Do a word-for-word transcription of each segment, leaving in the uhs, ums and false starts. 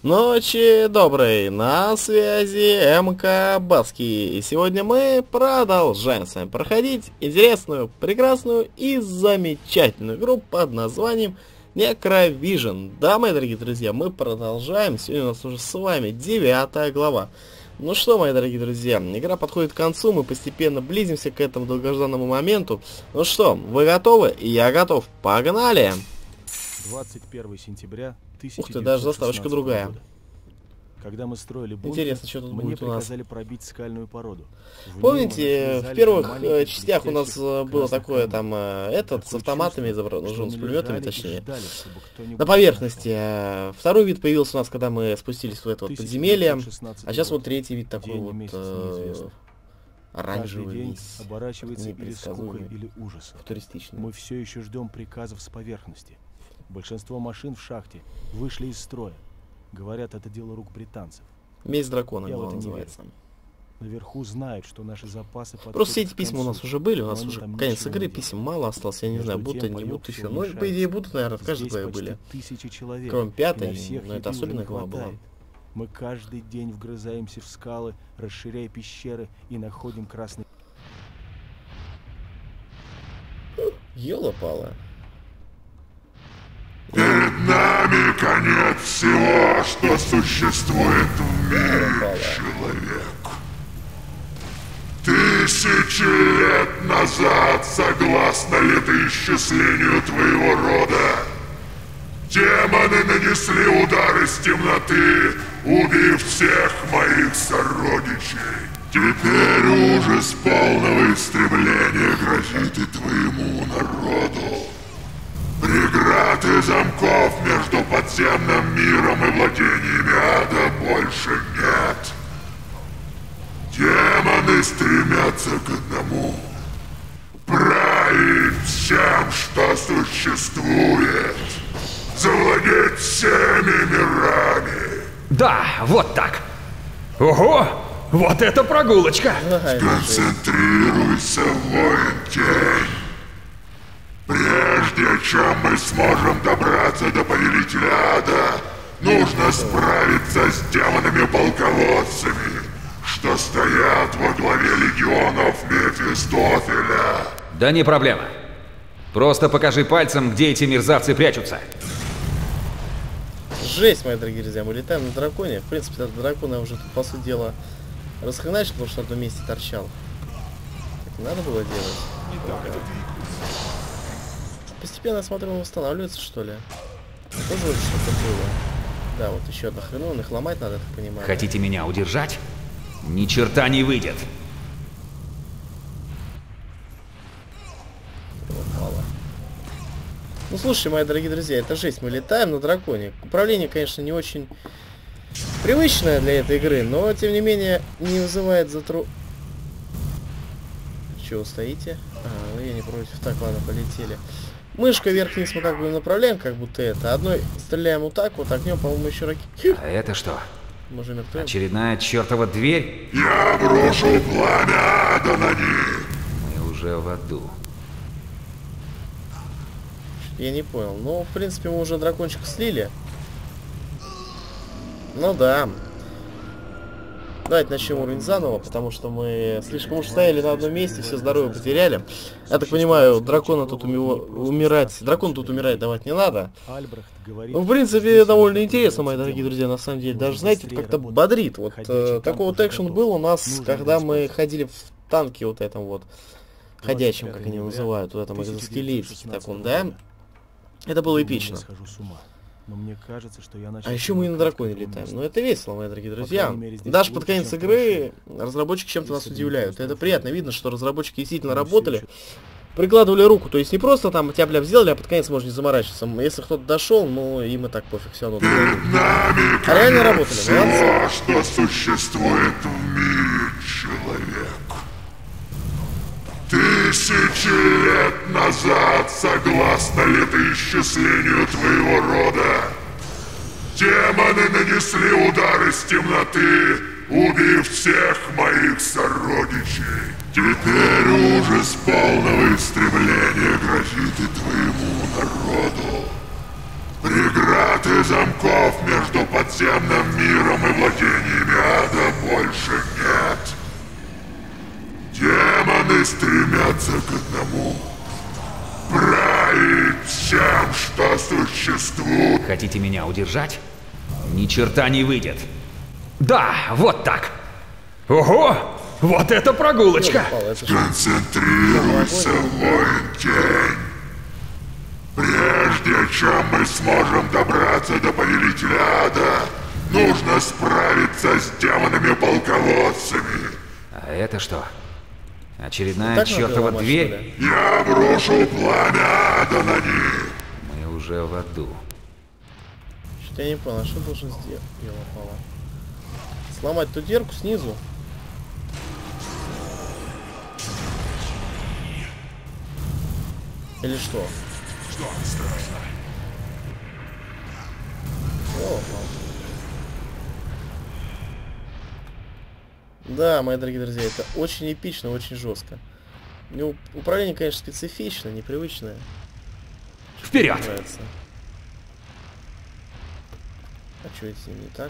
Ночи доброй, на связи МК Баски. И сегодня мы продолжаем с вами проходить интересную, прекрасную и замечательную игру под названием Necrovision. Да, мои дорогие друзья, мы продолжаем. Сегодня у нас уже с вами девятая глава. Ну что, мои дорогие друзья, игра подходит к концу, мы постепенно близимся к этому долгожданному моменту. Ну что, вы готовы? Я готов. Погнали! двадцать первого сентября тысяча девятьсот шестнадцатого Ух ты, даже заставочка другая. года. Когда мы строили бункер, Интересно, что тут мне будет у нас. приказали пробить скальную породу. В Помните, в первых э, частях у нас э, было такое камней. там э, этот с автоматами изображен, с пулеметами лежали и точнее. ждали, чтобы кто-нибудь На поверхности. э, Второй вид появился у нас, когда мы спустились в это вот тысяча подземелье. девятьсот шестнадцатый А сейчас год. вот третий вид такой День и вот месяц э, неизвестно. оранжевый, Каждый день весь оборачивается или скукой, непредсказуемый, или ужасом. футуристичный. Мы все еще ждем приказов с поверхности. Большинство машин в шахте вышли из строя. Говорят, это дело рук британцев. Месть дракона Я в глава это не называется. Наверху знают, что наши запасы Просто все подходят эти к письма у концу, нас уже были, у но нас они уже там конец ничего игры, не писем делают. мало осталось, я не Между знаю, будто тем, не будут боёв еще. всё Ну, по уменьшается. идее, будут, наверное, в каждой Здесь главе почти были. тысячи человек, Кроме и пятой, на всех но это еды уже особенная не глава была. хватает. Мы каждый день вгрызаемся в скалы, расширяя пещеры и находим красный... Ёлопала. Перед нами конец всего, что существует в мире, Ёлопала. человек. Тысячи лет назад, согласно летоисчислению твоего рода, демоны нанесли удар из темноты, убив всех моих сородичей. Теперь ужас полного истребления грозит и твоему народу. Преград и замков между подземным миром и владениями ада больше нет. Демоны стремятся к одному — править всем, что существует, завладеть всеми мирами. Да, вот так. Ого, вот это прогулочка. Ага, это же- Концентрируйся, воин-тень. Прежде чем мы сможем добраться до повелителя ада, нужно справиться с демонами-полководцами, что стоят во главе легионов Мефистофеля. Да не проблема. Просто покажи пальцем, где эти мерзавцы прячутся. Жесть, мои дорогие друзья, мы летаем на драконе. В принципе, этот дракон я уже тут, по сути дела, расхреначил, потому что на одном месте торчал. Так не надо было делать. Постепенно, я смотрю, он восстанавливается, что ли. Тоже вот что-то было. Да, вот еще одна хреновина, их ломать надо, я так понимаю. Хотите меня удержать? Ни черта не выйдет. Мало. Ну, слушайте, мои дорогие друзья, это жесть, мы летаем на драконе. Управление, конечно, не очень привычное для этой игры, но, тем не менее, не вызывает затру... Чего стоите? А, ну я не против. Так, ладно, полетели. Мышка вверх-вниз мы как бы направляем, как будто это. Одной стреляем вот так, вот огнем, по-моему, еще ракет. А это что? Можем мертвым. Очередная чертова дверь? Я брошу пламя ада на них. Мы уже в аду. Я не понял. Ну, в принципе, мы уже дракончика слили. Ну да. Давайте начнем уровень заново, потому что мы слишком уж стояли на одном месте, все здоровье потеряли. Я так понимаю, дракона тут уми умирать... Дракон тут умирать давать не надо. Альбрехт говорит, Ну, в принципе, довольно интересно, мои дорогие друзья, на самом деле. Даже, знаете, это как-то бодрит. Вот э, такой вот экшен был у нас, когда мы ходили в танке вот этом вот, ходячем, как они называют, в этом экзоскелетике таком, да? Это было эпично. Схожу с ума. Но мне кажется, что я начал А еще мы и на привыкать к драконе этому летаем. месту. Ну это весело, мои дорогие друзья. крайней мере, здесь Даже под лучше, конец чем игры разработчики чем-то нас Если бы не удивляют. просто Это условия. приятно. Видно, что разработчики действительно Мы работали. всё Прикладывали руку. То есть не просто там тяп-ляп сделали, а под конец можно не заморачиваться. Если кто-то дошел, ну им и так пофиг, все равно. Перед нами А реально конец работали, молодцы. всего, что существует в мире, человек. Тысячи лет назад, согласно летоисчислению твоего рода, демоны нанесли удар из темноты, убив всех моих сородичей. Теперь ужас полного истребления грозит и твоему народу. Преград и замков между подземным миром и владениями ада больше нет. Демоны стремятся к одному. Править всем, что существует. Хотите меня удержать? Ни черта не выйдет. Да, вот так. Ого! Вот это прогулочка! Концентрируйся, воин-тень. Прежде чем мы сможем добраться до повелителя ада, нужно справиться с демонами-полководцами. А это что? Очередная Так чертова надо ломать, дверь? Я брошу пламя ада на них. Мы уже в аду. Что-то я не понял, а что должен сделать? Ёлопала. Сломать ту дверку снизу. Или что? Что страшно? Ёлопала. Да, мои дорогие друзья, это очень эпично, очень жестко. Ну, управление, конечно, специфичное, непривычное. Вперед! Мне нравится. А что это не так?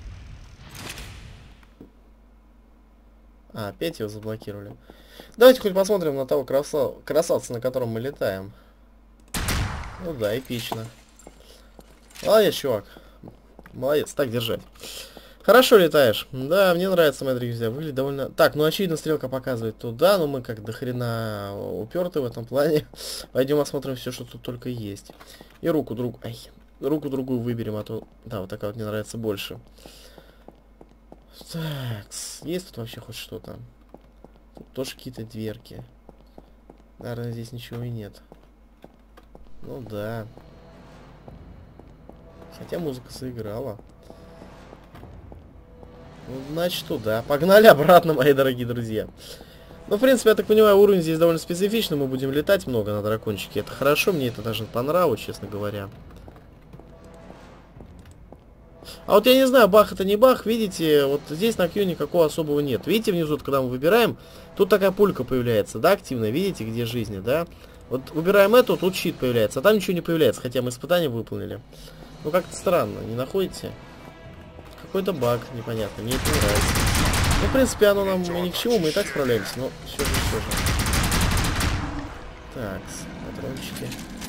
А, опять его заблокировали. Давайте хоть посмотрим на того краса... красавца, на котором мы летаем. Ну да, эпично. Молодец, чувак. Молодец, так держать. Хорошо летаешь. Да, мне нравится, мои друзья. Выглядит довольно... Так, ну очевидно, стрелка показывает туда, но мы как до хрена уперты в этом плане. Пойдем осмотрим все, что тут только есть. И руку другу... Ай, руку другую выберем, а то... Да, вот такая вот мне нравится больше. Так, есть тут вообще хоть что-то? Тут тоже какие-то дверки. Наверное, здесь ничего и нет. Ну да. Хотя музыка заиграла. Ну, значит, туда. Погнали обратно, мои дорогие друзья. Ну, в принципе, я так понимаю, уровень здесь довольно специфичный. Мы будем летать много на дракончике. Это хорошо, мне это даже понравилось, честно говоря. А вот я не знаю, бах это не бах, видите, вот здесь на Q никакого особого нет. Видите, внизу, когда мы выбираем, тут такая пулька появляется, да, активная, видите, где жизни, да? Вот выбираем эту, тут щит появляется, а там ничего не появляется, хотя мы испытания выполнили. Ну, как-то странно, не находите? Какой-то баг непонятный, мне это не нравится. Ну, в принципе, оно нам ни к чему, мы и так справляемся, но все же, все же. Так, патрончики.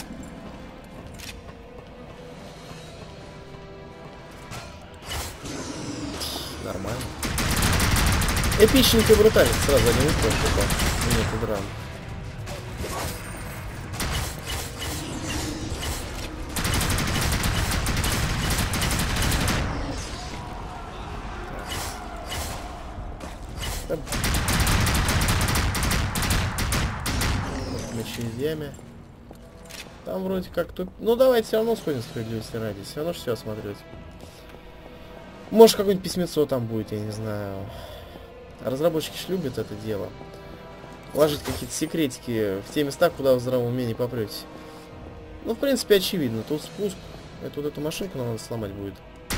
Нормально. Эпичненько и брутально. Сразу один упал, опа. Нет, драм. Так. Мы через яме. Там вроде как тут... Ну давайте все равно сходим справедливости ради. Все равно все осмотреть. Может, какое-нибудь письмецо там будет, я не знаю. Разработчики ж любят это дело. Ложить какие-то секретики в те места, куда в здравом уме не попретесь. Ну, в принципе, очевидно. Тут спуск. Это вот эту машинку нам надо сломать будет.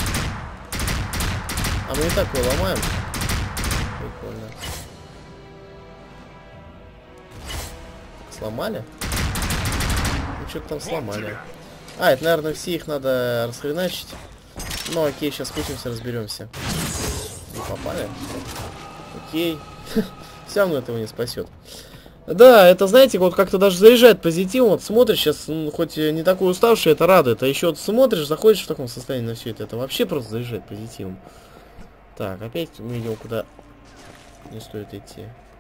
А мы и так его ломаем. Прикольно. Сломали? Ну, что-то там сломали. А, это, наверное, все их надо расхреначить. Ну окей, сейчас спустимся, разберемся. Не попали? Окей. Все равно этого не спасет. Да, это, знаете, вот как-то даже заряжает позитивом. Вот смотришь сейчас, ну, хоть не такой уставший, это радует. А еще вот смотришь, заходишь в таком состоянии на все это. Это вообще просто заряжает позитивом. Так, опять мы идем куда не стоит идти.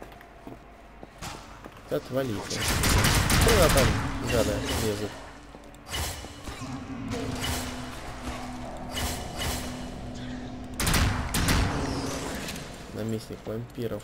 Отвалите. Куда там гады лезут? Наместник вампиров.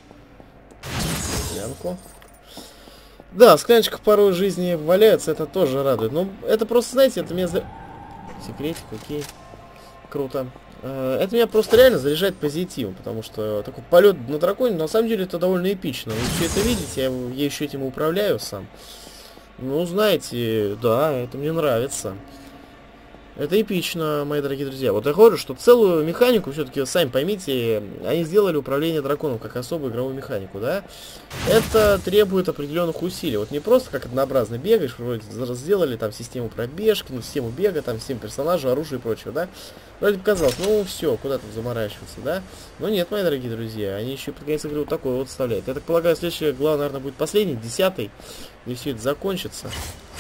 Янку. Да, в скляночках порой жизни валяются, это тоже радует. Но это просто, знаете, это меня... За... Секретик, окей. Круто. Это меня просто реально заряжает позитивом, потому что такой полет на драконе, на самом деле, это довольно эпично. Вы все это видите, я, я еще этим управляю сам. Ну, знаете, да, это мне нравится. Это эпично, мои дорогие друзья. Вот я говорю, что целую механику, все-таки, сами поймите, они сделали управление драконом как особую игровую механику, да? Это требует определенных усилий. Вот не просто как однообразно бегаешь, вроде сделали там систему пробежки, ну, систему бега, там, систему персонажа, оружия и прочего, да? Вроде показалось, ну, все, куда там заморачиваться, да? Но нет, мои дорогие друзья, они еще под конец игры вот такой вот вставляют. Я так полагаю, следующая глава, наверное, будет последний, десятый, и все это закончится.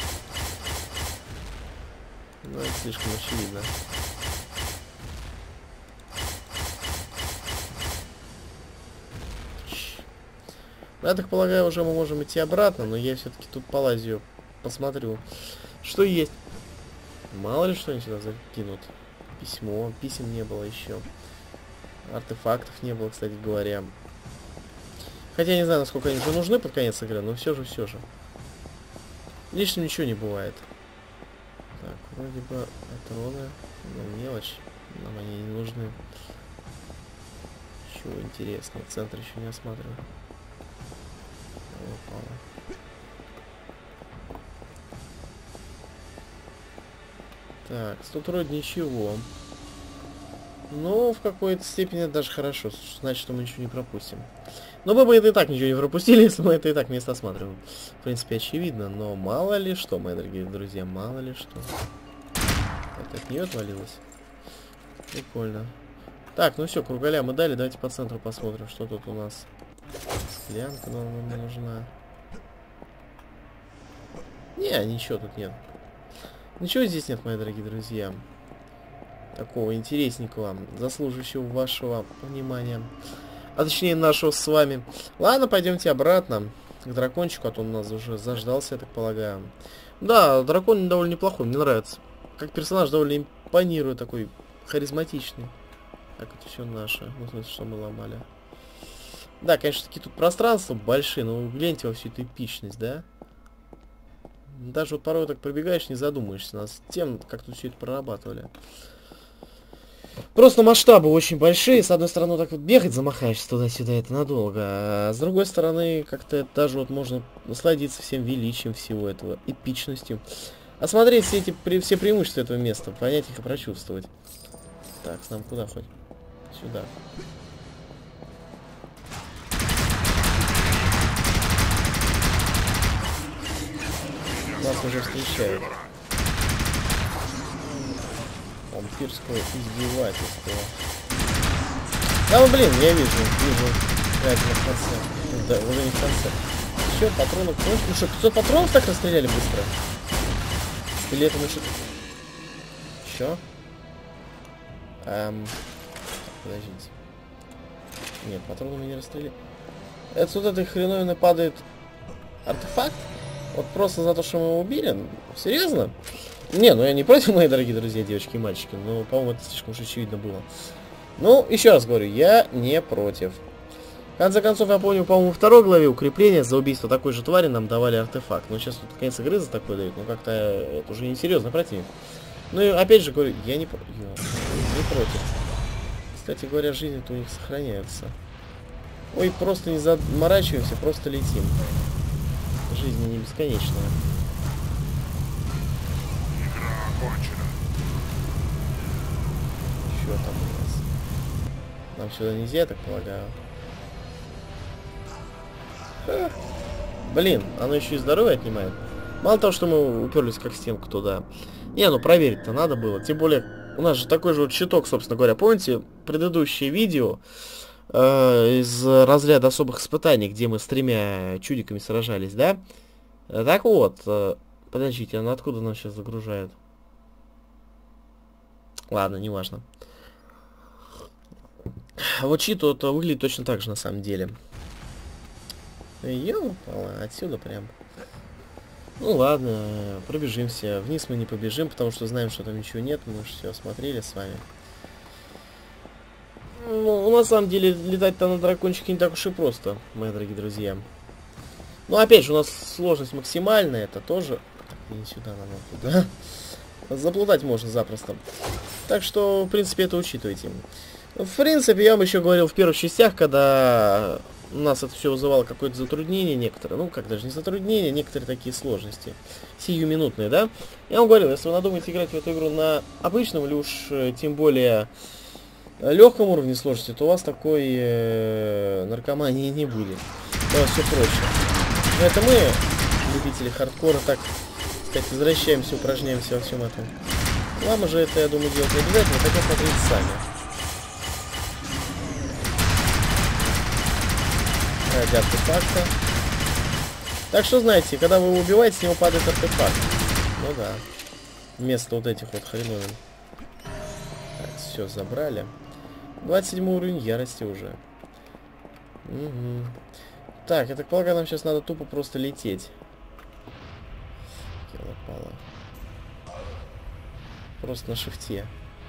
Ну, это слишком очевидно. Я так полагаю, уже мы можем идти обратно, но я все-таки тут полазию, посмотрю, что есть. Мало ли что они сюда закинут. Письмо, писем не было еще. Артефактов не было, кстати говоря. Хотя я не знаю, насколько они уже нужны под конец игры, но все же, все же. Лишним ничего не бывает. Так, вроде бы патроны, ну, мелочь, нам они не нужны. Чего интересного, центр еще не осматриваю. Упало. Так, тут вроде ничего. Но в какой-то степени это даже хорошо, значит, что мы ничего не пропустим. Но мы бы это и так ничего не пропустили, если мы это и так место осматриваем. В принципе, очевидно, но мало ли что, мои дорогие друзья, мало ли что. Это от нее отвалилось. Прикольно. Так, ну все, кругаля мы дали, давайте по центру посмотрим, что тут у нас. Склянка нам не нужна. Не, ничего тут нет. Ничего здесь нет, мои дорогие друзья. Такого интересненького, заслуживающего вашего внимания. А точнее нашего с вами. Ладно, пойдемте обратно к дракончику, а то он у нас уже заждался, я так полагаю. Да, дракон довольно неплохой, мне нравится. Как персонаж довольно импонирует, такой харизматичный. Так, это все наше. Ну, в смысле, что мы ломали. Да, конечно, такие тут пространства большие, но гляньте во всю эту эпичность, да? Даже вот порой так пробегаешь, не задумаешься над тем, как тут все это прорабатывали. Просто масштабы очень большие. С одной стороны, так вот бегать замахаешься туда-сюда, это надолго. А с другой стороны, как-то даже вот можно насладиться всем величием всего этого, эпичностью. Осмотреть все эти при, все преимущества этого места, понять их и прочувствовать. Так, нам куда хоть? Сюда. Нас уже встречают. Вампирского издевательства. Да, ну, блин, я вижу, вижу. Правильно, в конце. Да, уже не в конце. Еще патронов. Ну что, пятьсот патронов так расстреляли быстро? Или это мы что-то... Еще? Эм... Подождите. Нет, патроны мы не расстреляли. Это вот этой хреновины падает артефакт? Вот просто за то, что мы его убили? Серьезно? Не, ну я не против, мои дорогие друзья, девочки и мальчики. Но, по-моему, это слишком уж очевидно было. Ну, еще раз говорю, я не против. В конце концов, я помню, по-моему, во второй главе укрепления за убийство такой же твари нам давали артефакт. Но сейчас тут конец игры за такой дают. Ну, как-то это уже несерьезно противник. Ну, и опять же говорю, я не, про... не против. Кстати говоря, жизни-то у них сохраняются. Ой, просто не заморачиваемся, просто летим. Жизнь не бесконечная. Что там у нас? Нам сюда нельзя, я так полагаю. Ха. Блин, оно еще и здоровье отнимает. Мало того, что мы уперлись как стенку туда. Не, ну проверить-то надо было. Тем более, у нас же такой же вот щиток, собственно говоря. Помните предыдущее видео э, из разряда особых испытаний, где мы с тремя чудиками сражались, да? Так вот, э, подождите, она откуда нам сейчас загружает? Ладно, неважно. Вот щит вот выглядит точно так же на самом деле. Ёпала, отсюда прям. Ну ладно, пробежимся. Вниз мы не побежим, потому что знаем, что там ничего нет. Мы уже все осмотрели с вами. Ну, на самом деле, летать-то на дракончике не так уж и просто, мои дорогие друзья. Ну, опять же, у нас сложность максимальная. Это тоже... Не сюда надо, да? Заплутать можно запросто. Так что, в принципе, это учитывайте. В принципе, я вам еще говорил в первых частях, когда у нас это все вызывало какое-то затруднение некоторые, ну как даже не затруднение, некоторые такие сложности, сиюминутные, да. Я вам говорил, если вы надумаете играть в эту игру на обычном или уж э, тем более легком уровне сложности, то у вас такой э, наркомании не будет. У вас все проще. Но это мы, любители хардкора, так сказать, возвращаемся, упражняемся во всем этом. Вам же это, я думаю, делать не обязательно, хотя смотрите сами. Ради артефакта. Так что, знаете, когда вы его убиваете, с него падает артефакт. Ну да. Вместо вот этих вот хреновин. Так, все, забрали. двадцать седьмой уровень ярости уже. Угу. Так, я так полагаю, нам сейчас надо тупо просто лететь. Елопала. Просто на шифте.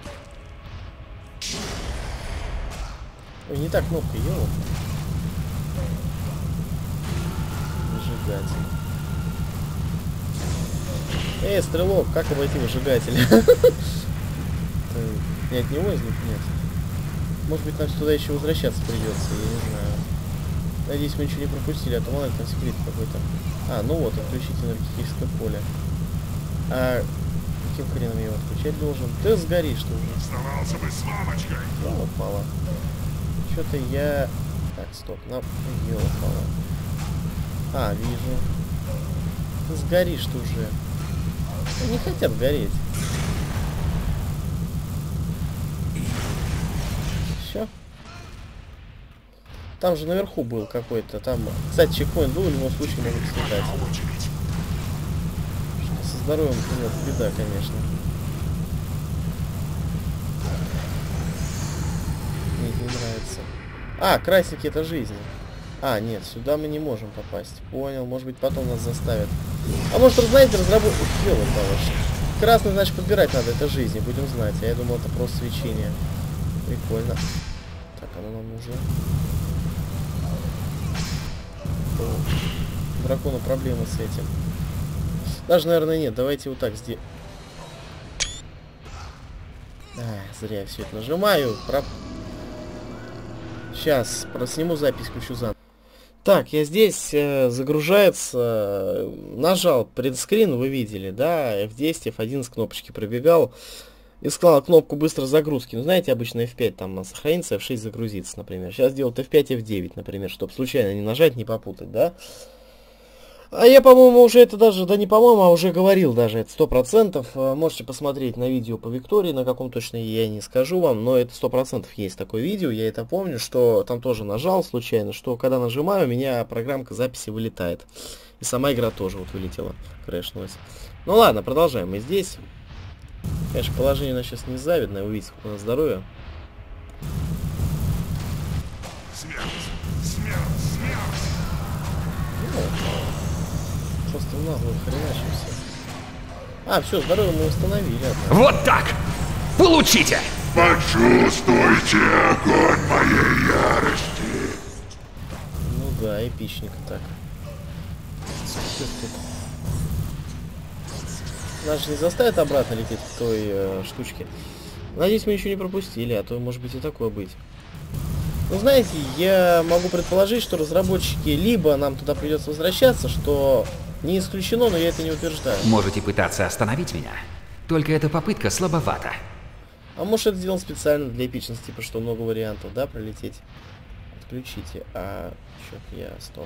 Ой, не так кнопка, елоп. Выжигатель. Эй, стрелок, как обойти выжигатель? Не от него из них? Нет. Может быть, нам сюда еще возвращаться придется, я не знаю. Надеюсь, мы ничего не пропустили, а то мало ли там секрет какой-то. А, ну вот, отключить энергетическое поле. А каким хреном я его отключать должен? Ты сгоришь, что уже. Оставался бы с мамочкой. Ну вот, мало. Что-то я... Так, стоп, на... Ёлка, мало. А, вижу. Ты сгоришь ты уже. Они не хотят гореть. Все. Там же наверху был какой-то. Там, кстати, чекпоинт был, в любом случае могут слетать. Что со здоровьем нет, беда, конечно. Мне это не нравится. А, красники это жизни. А, нет, сюда мы не можем попасть. Понял, может быть потом нас заставят. А может, знаете, разработать... Красный, значит, подбирать надо, это жизни, будем знать. А я думал, это просто свечение. Прикольно. Так, оно нам нужно. О, дракону проблемы с этим. Даже, наверное, нет. Давайте вот так сделаем. А, зря я все это нажимаю. Про... Сейчас, просниму запись, включу заново. Так, я здесь, э, загружается, э, нажал предскрин, вы видели, да, эф десять, эф одиннадцать кнопочки пробегал, искал кнопку быстрой загрузки, ну, знаете, обычно эф пять там сохранится, эф шесть загрузится, например, сейчас делают эф пять, эф девять, например, чтобы случайно не нажать, не попутать, да. А я, по-моему, уже это даже, да не по-моему, а уже говорил даже, это сто процентов. Можете посмотреть на видео по Виктории, на каком точно я не скажу вам, но это сто процентов есть такое видео, я это помню, что там тоже нажал случайно, что когда нажимаю, у меня программка записи вылетает. И сама игра тоже вот вылетела, крэшнулась. Ну ладно, продолжаем, мы здесь. Конечно, положение у нас сейчас не завидное, вы видите, сколько у нас здоровья. Смерть! Смерть! Смерть! Ну, просто нагло хреначимся. А, все, здоровье мы восстановили. Однако. Вот так! Получите! Почувствуйте огонь моей ярости! Ну да, эпичненько так. Что тут? Нас же не заставят обратно лететь к той э, штучке. Надеюсь, мы еще не пропустили, а то может быть и такое быть. Ну, знаете, я могу предположить, что разработчики либо нам туда придется возвращаться, что не исключено, но я это не утверждаю. Можете пытаться остановить меня, только эта попытка слабовата. А может, это сделано специально для эпичности, типа, что много вариантов, да, пролететь. Отключите. А, черт, я, стоп.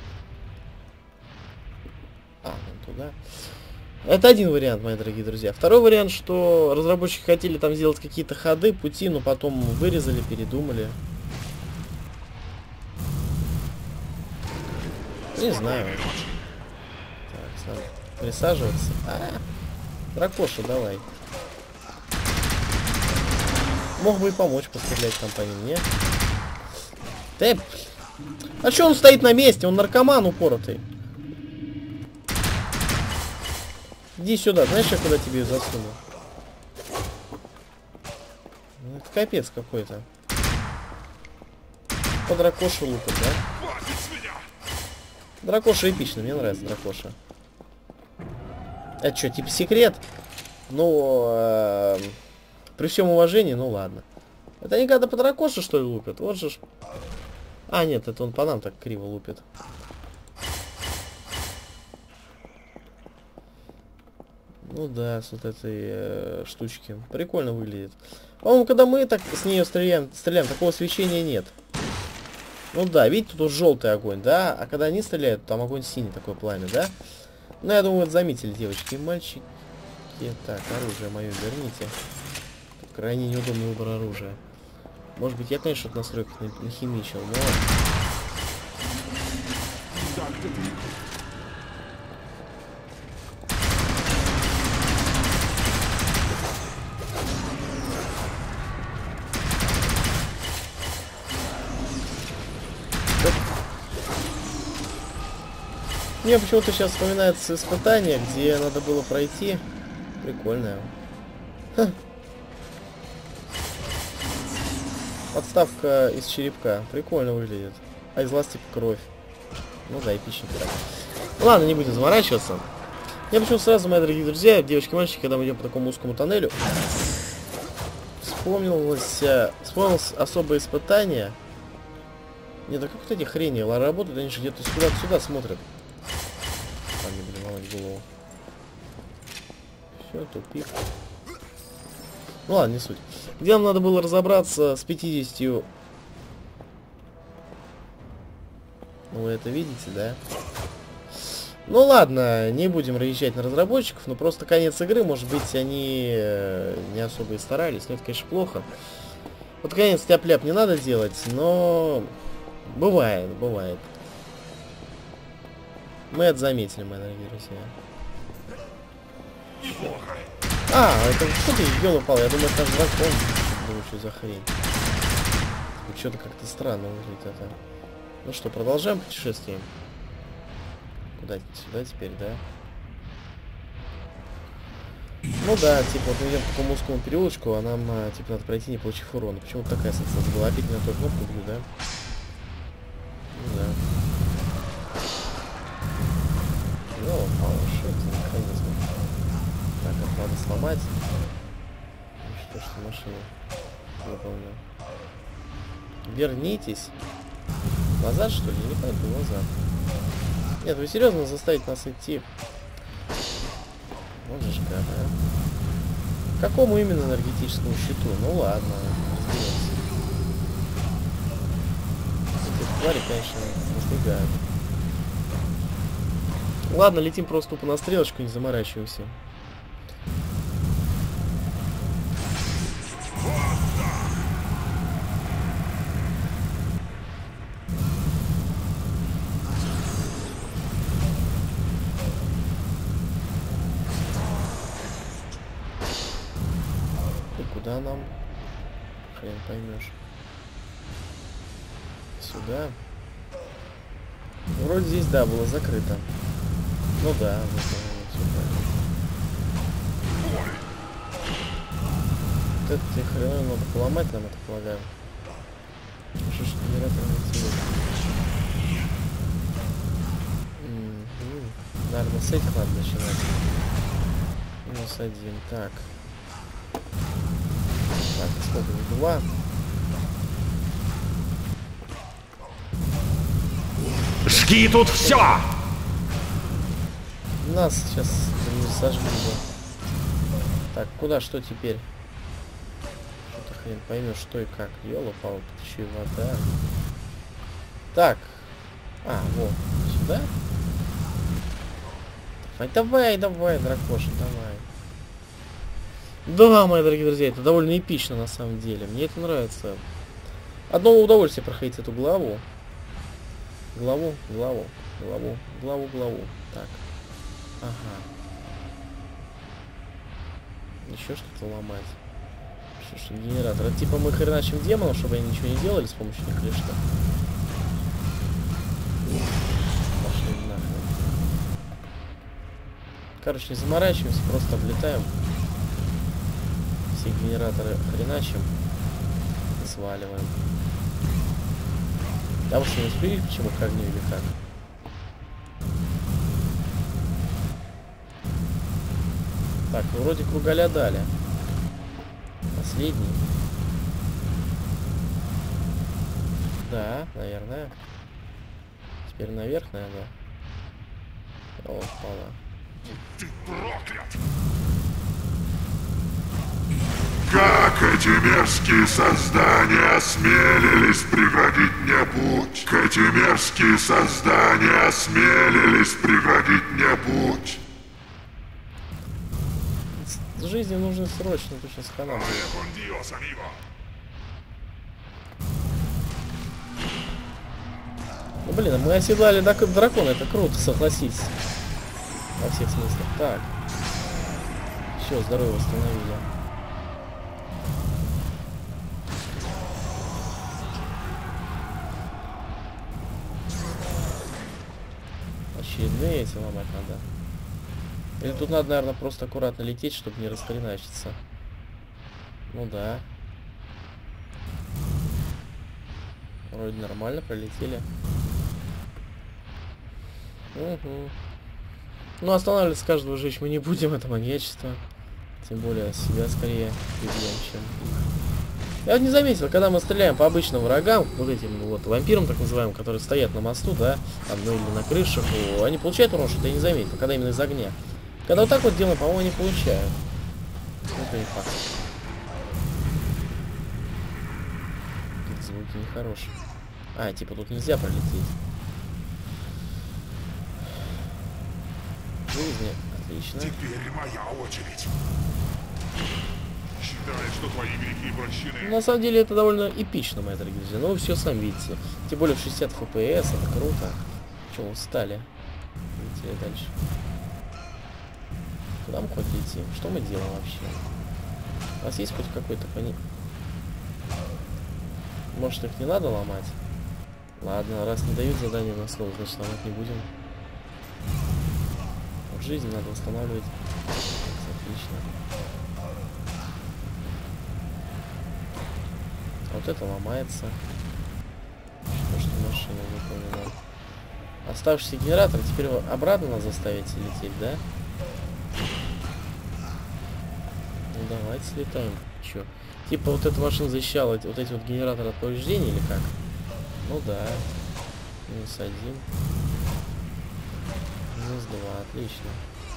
А, вон туда. Это один вариант, мои дорогие друзья. Второй вариант, что разработчики хотели там сделать какие-то ходы, пути, но потом вырезали, передумали. Не знаю. Так, надо присаживаться. А, дракоша, давай. Мог бы и помочь пострелять компании, не? Да, а что он стоит на месте? Он наркоман упоротый. Иди сюда, знаешь, я куда тебе ее засуну? Ну, это капец какой-то. По дракошу лупать, да? Дракоша эпично, мне нравится дракоша. Это что, типа секрет? Ну, э, при всем уважении, ну ладно. Это они когда по дракоше, что ли, лупят? Вот же ж... А, нет, это он по нам так криво лупит. Ну да, с вот этой э, штучки. Прикольно выглядит. По-моему, когда мы так с нее стреляем, стреляем, такого свечения нет. Ну да, видите, тут желтый огонь, да? А когда они стреляют, там огонь синий, такое пламя, да? Ну, я думаю, это заметили девочки и мальчики. Так, оружие мое верните. Тут крайне неудобный выбор оружия. Может быть, я, конечно, от настройки нахимичил, но... Мне почему-то сейчас вспоминается испытание, где надо было пройти. Прикольное. Ха. Подставка из черепка. Прикольно выглядит. А из ластик кровь. Ну да, эпичный пират. Ладно, не будем заморачиваться. Я почему сразу, мои дорогие друзья, девочки и мальчики, когда мы идем по такому узкому тоннелю, вспомнилось, вспомнилось особое испытание. Нет, а как вот эти хрени работают, они же где-то сюда-сюда смотрят. Не будем ломать голову. Все, тупик. Ну ладно, не суть. Где нам надо было разобраться с пятьюдесятью. Ну, вы это видите, да? Ну ладно, не будем разъезжать на разработчиков, но просто конец игры, может быть, они не особо и старались, но это, конечно, плохо. Вот конец тяп-ляп не надо делать, но бывает, бывает. Мы это заметили, мои дорогие друзья. А, это что ты, ёл упал? Я думаю, это наш дракон. Думаю, что за хрень. Что-то как-то странно выглядит это. Ну что, продолжаем путешествие? Куда? Сюда теперь, да? Ну да, типа, вот мы идем по такому узкому переулочку, а нам, типа, надо пройти, не получив урона. Почему-то такая ассоциация была. Опять на той кнопку бью, да? Ну да. Ну, мало что это механизм. Так, это надо сломать. Ну что ж, машина выполнил. Вернитесь. Назад, что ли? Не пойду назад. Нет, вы серьезно заставить нас идти? Вот же как, а? К какому именно энергетическому щиту? Ну ладно, разберемся. Эти твари, конечно, настигают. Ладно, летим просто тупо на стрелочку, не заморачиваемся. И куда нам? Хрен поймешь. Сюда. Вроде здесь, да, было закрыто. Ну да, вот оно, сюда. Вот это хреново надо поломать, нам это полагаю. Что ж, генератор не целый. Наверное, с этих надо начинать. Минус один. Так. Так, сколько? Два. Жги тут все! Нас сейчас не сожгли бы. Так, куда, что теперь? Что-то хрен поймешь, что и как. Ёлопал, тут еще и вода. Так. А, вот. Сюда? Давай, давай, давай, дракоша, давай. Да, мои дорогие друзья, это довольно эпично на самом деле. Мне это нравится. Одно удовольствие проходить эту главу. Главу, главу, главу, главу, главу. Так. Ага. Еще что-то ломать. Что ж, генератор. Это типа мы хреначим демонов, чтобы они ничего не делали с помощью них или что? Пошли нахрен. Короче, не заморачиваемся, просто облетаем. Все генераторы хреначим. И сваливаем. Да уж не успели, почему к огню или как? Так, вроде кругаля дали. Последний. Да, наверное. Теперь наверх, наверное. О, упала. Ты проклят! Как эти мерзкие создания осмелились преградить мне путь? Как эти мерзкие создания осмелились преградить мне путь? С жизни нужно срочно, точно с канала. Ну блин, мы оседлали дракона, это круто, согласись. Во всех смыслах. Так. Все, здоровье восстановили. Очередные эти ломать надо. Или тут надо, наверное, просто аккуратно лететь, чтобы не расхреначиться. Ну да. Вроде нормально пролетели. Угу. Ну, останавливаться каждого жечь мы не будем, это маньячество. Тем более себя скорее убьем, чем... Я вот не заметил, когда мы стреляем по обычным врагам, вот этим вот вампирам, так называемым, которые стоят на мосту, да, там, ну или на крышах, о, они получают урон, что-то я не заметил, когда именно из огня. Когда вот так вот делаем, по-моему, они получают. Это не факт. Тут звуки нехорошие. А, типа тут нельзя пролететь. Жизни. Отлично. Теперь моя очередь. Считай, что твои грехи прощены. На самом деле это довольно эпично, мои дорогие друзья. Ну вы все сами видите. Тем более в шестьдесят эф пи эс, это круто. Чего устали? Летели дальше. Куда мы хоть летим? Что мы делаем вообще? У нас есть хоть какой-то пони... Может, их не надо ломать? Ладно, раз не дают задание на слово, значит ломать не будем. В жизни надо восстанавливать. Отлично. Вот это ломается. Что, что машина выполнена. Оставшийся генератор теперь его обратно надо заставить лететь, да? Ну давайте слетаем. Чё? Типа вот эта машина защищала вот эти вот генераторы от повреждений или как? Ну да. Минус один. Минус два. Отлично.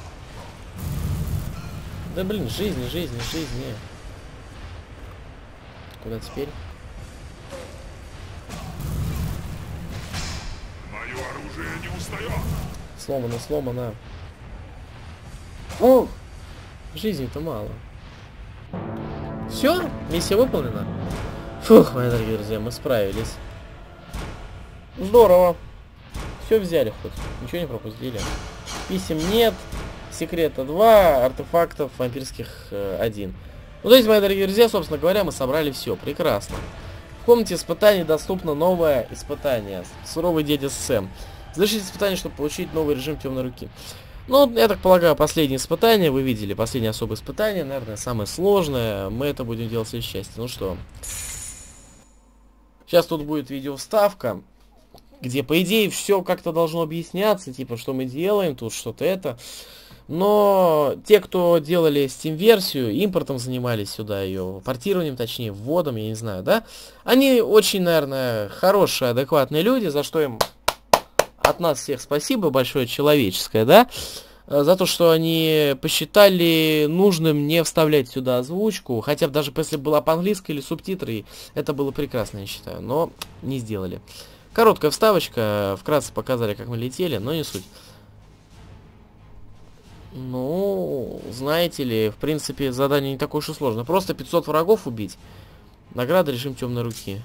Да блин, жизни, жизни, жизни. Куда теперь? Мое оружие не устает. Сломано, сломано. О! Жизни-то мало. Все? Миссия выполнена? Фух, мои дорогие друзья, мы справились. Здорово. Все взяли хоть. Ничего не пропустили. Писем нет. Секрета два. Артефактов вампирских э, один. Ну, то есть, мои дорогие друзья, собственно говоря, мы собрали все. Прекрасно. В комнате испытаний доступно новое испытание. Суровый дядя Сэм. Завершите испытание, чтобы получить новый режим темной руки. Ну, я так полагаю, последнее испытание. Вы видели, последнее особое испытание. Наверное, самое сложное. Мы это будем делать в следующей части. Ну что. Сейчас тут будет видеовставка, где, по идее, все как-то должно объясняться. Типа, что мы делаем, тут что-то это. Но те, кто делали Steam-версию, импортом занимались сюда ее, портированием, точнее, вводом, я не знаю, да? Они очень, наверное, хорошие, адекватные люди, за что им от нас всех спасибо большое человеческое, да? За то, что они посчитали нужным не вставлять сюда озвучку, хотя бы даже если была по-английски или субтитры, это было прекрасно, я считаю, но не сделали. Короткая вставочка, вкратце показали, как мы летели, но не суть. Ну, знаете ли, в принципе, задание не такое уж и сложно. Просто пятьсот врагов убить. Награда режим темной руки.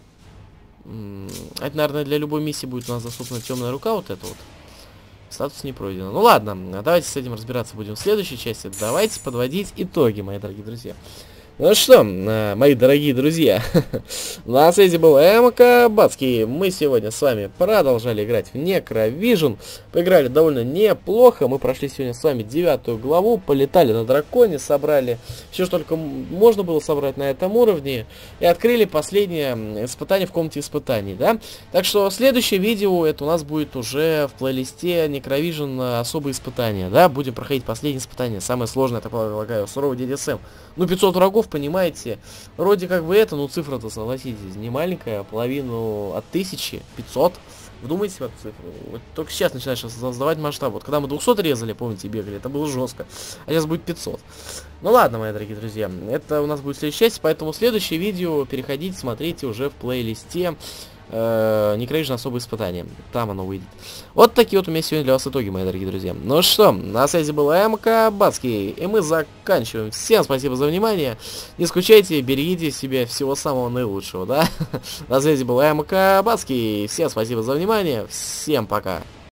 Это, наверное, для любой миссии будет у нас доступна темная рука, вот это вот. Статус не пройден. Ну ладно, давайте с этим разбираться будем в следующей части. Давайте подводить итоги, мои дорогие друзья. Ну что, мои дорогие друзья, на связи был МК Бацкий. Мы сегодня с вами продолжали играть в Necrovision. Поиграли довольно неплохо. Мы прошли сегодня с вами девятую главу, полетали на драконе, собрали все, что только можно было собрать на этом уровне. И открыли последнее испытание в комнате испытаний, да? Так что следующее видео, это у нас будет уже в плейлисте Necrovision особые испытания, да? Будем проходить последнее испытание, самое сложное, я так полагаю, суровый дядя Сэм. Ну, пятьсот врагов понимаете, вроде как бы это, ну цифра-то, согласитесь, не маленькая, половину от тысячи, пятьсот. Вдумайтесь в эту цифру. Вот только сейчас начинаешь создавать масштаб. Вот когда мы двухсот резали, помните, бегали, это было жестко. А сейчас будет пятьсот. Ну ладно, мои дорогие друзья, это у нас будет следующая часть, поэтому следующее видео переходите, смотрите уже в плейлисте э, Necrovision особые испытания. Там оно выйдет. Вот такие вот у меня сегодня для вас итоги, мои дорогие друзья. Ну что, на связи был МК Бацкий, и мы заканчиваем. Всем спасибо за внимание. Не скучайте, берегите себе, всего самого наилучшего, да? На связи был МК Бацкий. Всем спасибо за внимание. Всем пока.